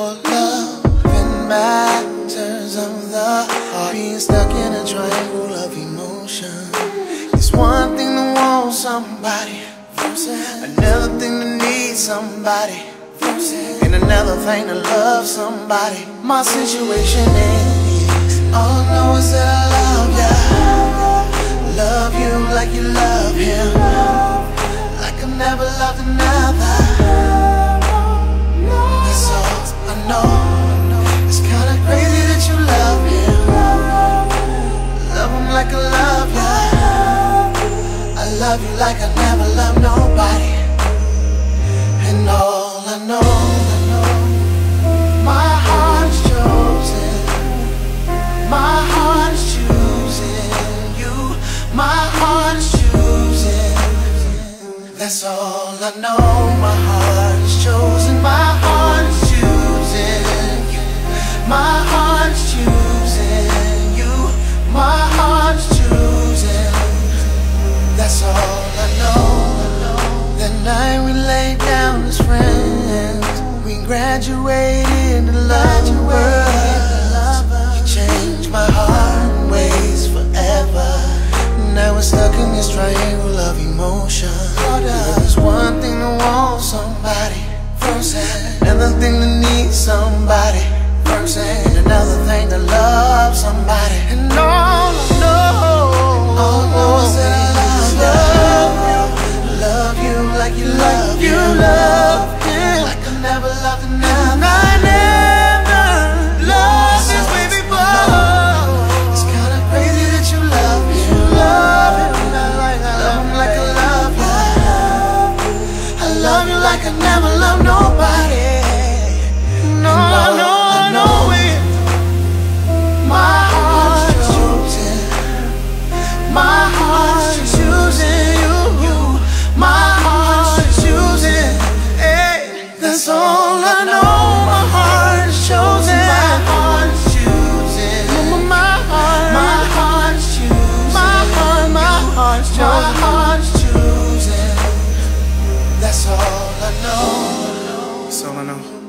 for love in matters of the heart. Being stuck in a triangle of emotion. It's one thing to want somebody, another thing to need somebody, and another thing to love somebody. My situation is, all I know is that I love ya. Love you like you love him, like I've never loved another. That's all I know. It's kinda crazy that you love him. Love him like I love ya. I love you like I never loved nobody. And all I know, my heart is chosen. My heart is choosing you. My heart is choosing. That's all I know. My heart is chosen. My heart is choosing you. My heart is choosing you. My heart is choosing. That's all I know. That night we laid down as friends. We graduated to love the world. You changed my heart in ways forever. Now we're stuck in this triangle of emotion. There's one thing to want somebody, another thing to need somebody, and another thing to love somebody. And all I know is that I love you like you love him, like I never loved another. I never loved this way before. It's kinda crazy that you love him. Love him like I love you. I love you like I never loved nobody. No, I know it. My heart's choosing. My heart's choosing you. My heart's choosing. Hey, that's all I know. My heart is chosen. My heart's choosing. My heart's choosing. My heart's choosing. My heart's choosing. That's all I know. That's all I know.